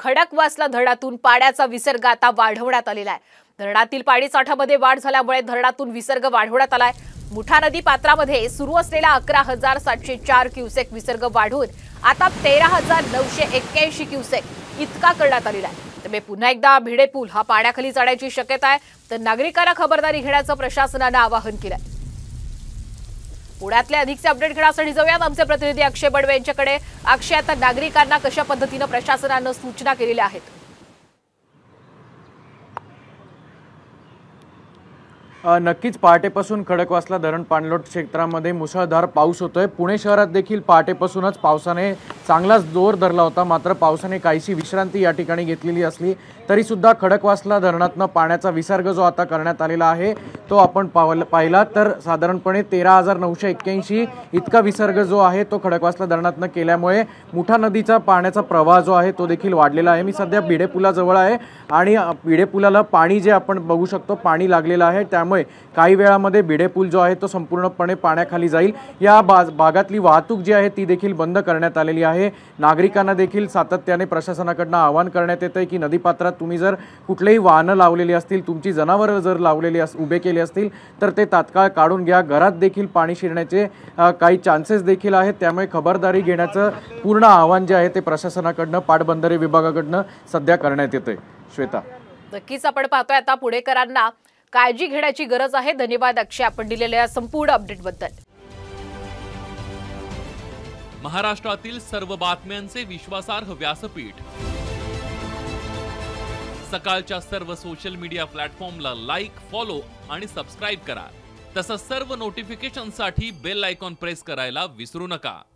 खडकवासला धरणातून पाण्याचा विसर्ग आता वाढवण्यात आलेला आहे। धरणातील पाणी साठ्यामध्ये वाढ झाल्यामुळे धरणातून विसर्ग वाढवण्यात आलाय। मुठा नदी पात्रामध्ये सुरू असलेला 11,704 क्युसेक विसर्ग वाढून आता 13,981 क्युसेक इतका करण्यात आलेला आहे। त्यामुळे पुन्हा एकदा भिडे पूल हा पाण्याखाली जाण्याची शक्यता आहे, तर नागरिकांना खबरदारी घेण्याचं प्रशासनाने आवाहन केलंय। पुण्यातले अधिकचे अपडेट घेण्यासाठी जाऊयात आमचे प्रतिनिधी अक्षय बडवे यांच्याकडे। अक्षय, आता नागरिकांना कशा पद्धतीने प्रशासनाने सूचना केलेल्या आहेत? नक्कीच पहाटेपासून खडकवासला धरण पाणलोट क्षेत्रामध्ये मुसळधार पाऊस होतोय। पुणे शहरात देखील पहाटेपासूनच पावसाने चांगलाच जोर धरला होता, मात्र पावसाने काहीशी विश्रांती या ठिकाणी घेतलेली असली तरी सुद्धा खडकवासला धरणातून पाण्याचा विसर्ग जो आता करण्यात आलेला आहे तो आपण पाहिला तर साधारणपणे 13,981 इतका विसर्ग जो आहे तो खडकवासला धरणातून केल्यामुळे मुठा नदीचा पाण्याचा प्रवाह जो आहे तो देखील वाढलेला आहे। मी सध्या भिडे पुलाजवळ आहे आणि भिडे पुलाला पाणी जे आपण बघू शकतो पाणी लागलेलं आहे, त्यामुळे काही वेळामध्ये भिडे पूल जो आहे तो संपूर्णपणे पाण्याखाली जाईल। या भागातली वाहतूक जी आहे ती देखील बंद करण्यात आलेली आहे। नागरिकांना देखील सातत्याने प्रशासनाकडून आवाहन करण्यात येते की नदीपात्रात तुम्ही जर कुठलेही वाहनं लावलेली असतील, तुमची जनावरं जर लावलेली उभे केले असतील तर ते तात्काळ काढून घ्या। घरात देखील पाणी शिरण्याचे काही चान्सेस देखील आहेत, त्यामुळे खबरदारी घेण्याचं पूर्ण आवाहन जे आहे ते प्रशासनाकडून पाटबंधारे विभागाकडून सध्या करण्यात येते। श्वेता, नक्कीच आपण पाहतोय आता पुणेकरांना काळजी घेण्याची गरज आहे। धन्यवाद अक्षय, आपण दिलेल्या संपूर्ण अपडेटबद्दल। महाराष्ट्रातील सर्व बातम्यांचे विश्वासार्ह व्यासपीठ, सकाळच्या सर्व सोशल मीडिया प्लॅटफॉर्मला लाईक, फॉलो आणि सबस्क्राइब करा। तसंच सर्व नोटिफिकेशनसाठी बेल आयकॉन प्रेस करायला विसरू नका।